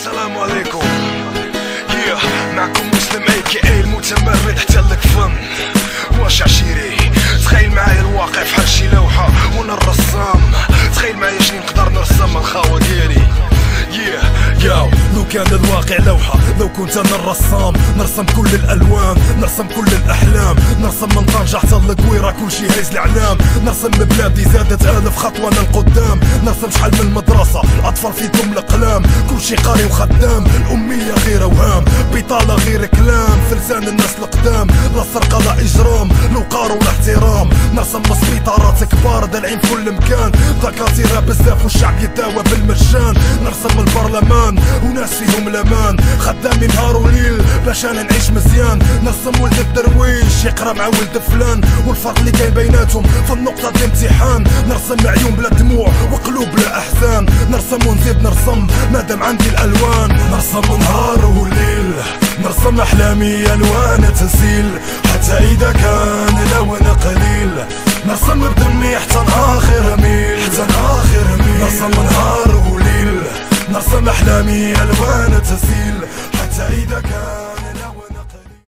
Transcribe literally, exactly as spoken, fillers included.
السلام عليكم. yeah. معكم مسلم اي كي اي المتمرد حتى لك فن. واش عشيري تخيل معايا الواقع فحال شي لوحة وانا الرسام. تخيل معايا شني نقدر نرسم الخاوة ديالي. yeah. ياو لو كان الواقع لوحة، لو كنت انا الرسام نرسم كل الالوان، نرسم كل الاحلام، نرسم من طنجة حتى للقويرة كلشي هايز العلام، نرسم بلادي زادت الف خطوة للقدام، نرسم شحال من المدرسة الاطفال فيكم القلام، كلشي قاري وخدام، الامية غير اوهام، بطالة غير كلام، في لسان الناس القدام، لا سرقة لا اجرام، لو قارو لا احترام، نرسم سبيطارات كبار دالعين في كل مكان، دكاترة بزاف والشعب يداوى بالمجان، نرسم البرلمان وناس فيهم الامان، خدامي نهار وليل باش انا نعيش مزيان، نرسم ولد الدرويش يقرا مع ولد فلان، والفرق اللي كاين بيناتهم في النقطة ديال الامتحان، نرسم عيون بلا دموع وقلوب بلا احزان، نرسم ونزيد نرسم مادام عندي الالوان، نرسم نهار وليل، نرسم احلامي الوان تسيل، حتى اذا كان لون قليل، نرسم بدمي حتى اخر ميل، حتى اخر ميل، نرسم نهار وليل، نرسم احلامي الوان تسيل، حتى اذا كان